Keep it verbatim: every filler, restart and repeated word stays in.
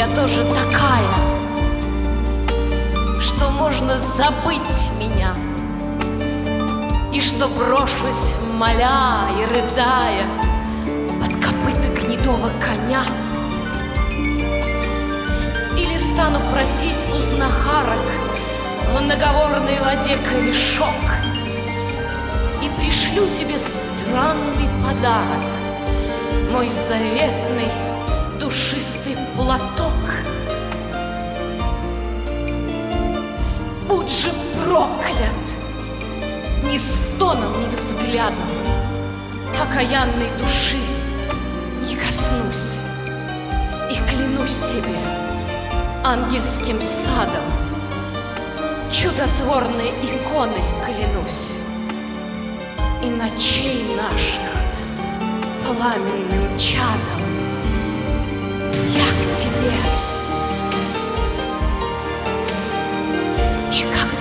тоже такая, что можно забыть меня, и что брошусь, моля и рыдая, под копыта гнедого коня, или стану просить у знахарок в наговорной воде корешок и пришлю тебе странный подарок, мой заветный душистый платок. Будь же проклят! Ни стоном, ни взглядом окаянной души не коснусь, и клянусь тебе ангельским садом, чудотворной иконой клянусь, и ночей наших пламенным чадом я к тебе никогда